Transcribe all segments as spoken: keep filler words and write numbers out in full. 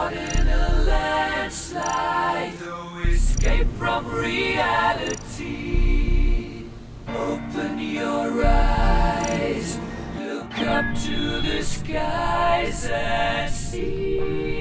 caught in a landslide, no escape from reality. Open your eyes, look up to the skies and see.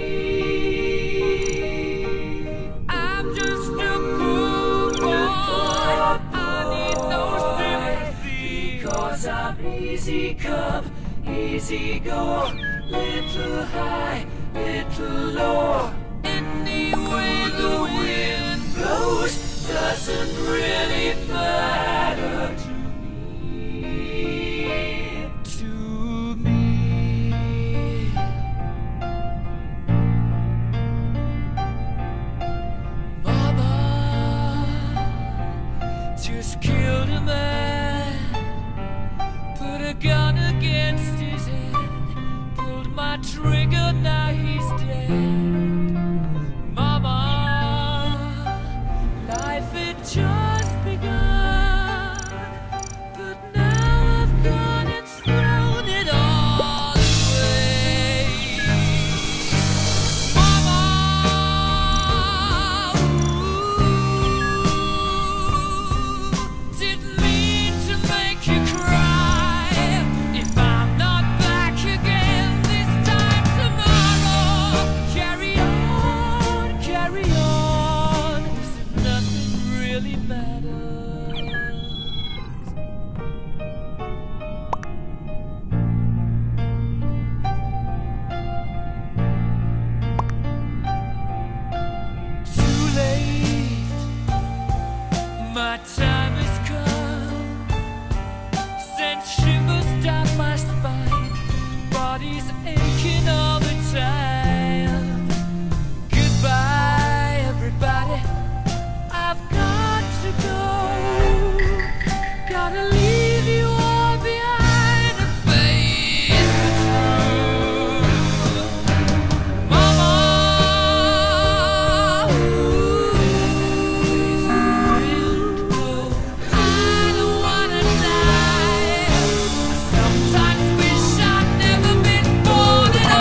I'm just a poor boy, I need no sympathy, because I'm easy come, easy go, little high, little low. Any way the wind blows doesn't really matter to me, to me. Mama just killed a man, put a gun against his head, pulled my trigger, now he's dead. Mama, life had just begun, but now I've gone and thrown it all away. Mama, ooh, didn't mean to make you cry. If I'm not back again this time tomorrow, carry on, carry on, 'cause nothing really matters. Too late, my time has come, sent shivers down my spine, body's aching all the time. Goodbye, everybody, I've got to go, gotta leave you all behind and face the truth. Mama, ooh, I don't wanna die. I sometimes wish I'd never been born at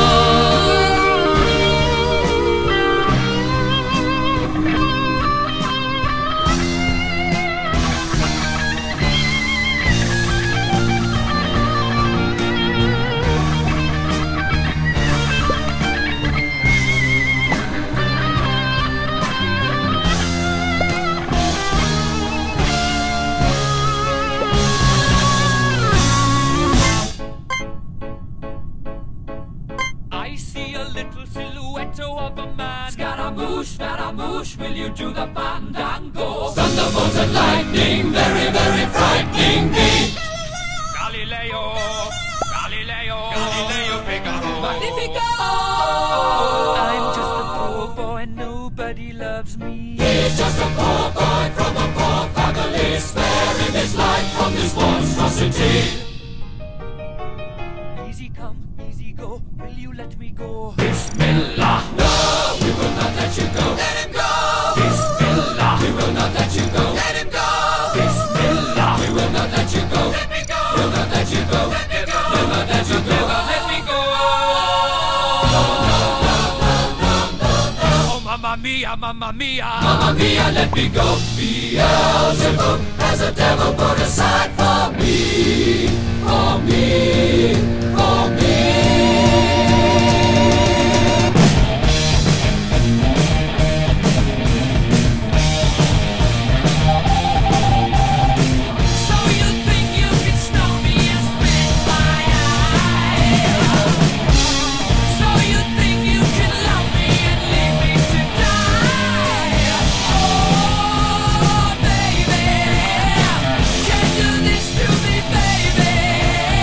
I see a little silhouette of a man. Scaramouche, Scaramouche, will you do the fandango? Thunderbolt and lightning, very, very frightening me. Galileo, Galileo, Galileo Figaro, Magnifico. I'm just a poor boy, nobody loves me. He's just a poor boy from a poor family, sparing his life from this monstrosity. Easy come, easy go, will you let me go? Bismillah, no, we will not let you go. Let him go. Bismillah, we will not let you go. Let him go. Bismillah, we will not let you go. Let me go. We'll not let you go. Let me go. We'll not let you go. Never let me go. No, no, no, no, no, no, no. Oh, mamma mia, mamma mia, mamma mia, let me go. Beelzebub has a devil put aside for me, for me, for me. So you think you can stop me and spit my eye? So you think you can love me and leave me to die? Oh, baby, can't do this to me, baby.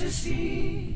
fantasy.